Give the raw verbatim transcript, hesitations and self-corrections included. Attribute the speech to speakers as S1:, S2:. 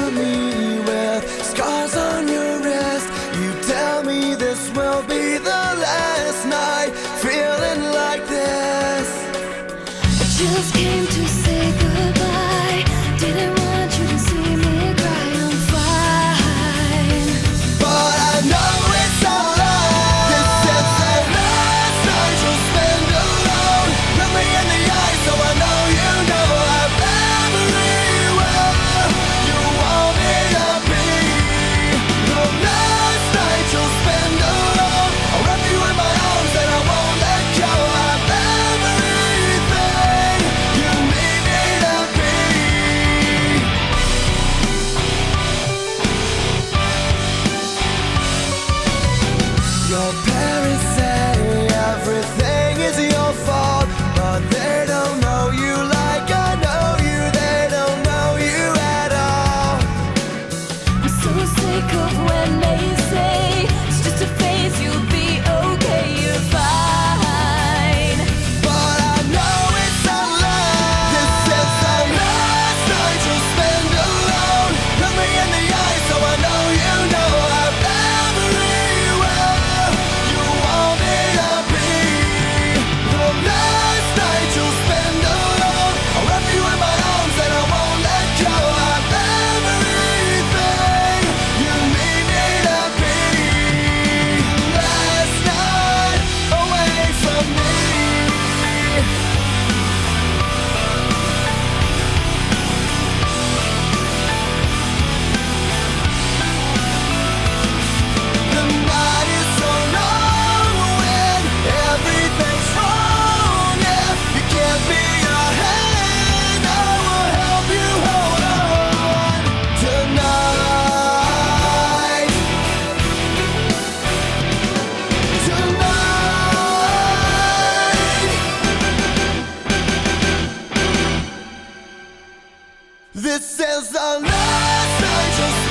S1: to me with scars on your wrist. You tell me this will be the last night feeling like this.
S2: I just came to say goodbye. Didn't want you to see me cry. I'm fine,
S1: but I know it's a lie. This is the last night you'll spend alone. Look me in the eye so I know you know I'm everywhere you want me to be. The last night you'll spend alone. I'll wrap you in my arms and I won't let go. I'm everything you need me to be. Your parents say everything is your fault, but they don't know you like I know you. They don't know you at all.
S2: I'm so sick of when they say it's just a phase, you'll be okay, you're fine.
S1: But I know it's a lie. This is the last night you'll spend alone. Look me in the eye so I know you know I'm everywhere you want me to be. The last night you'll spend alone. I'll wrap you in my arms and I won't let go. I'm everything you need me to be. Last night away from me. The night is so long when everything's wrong. If you give me your hand, I will help you hold on tonight. Tonight. This is the last night you'll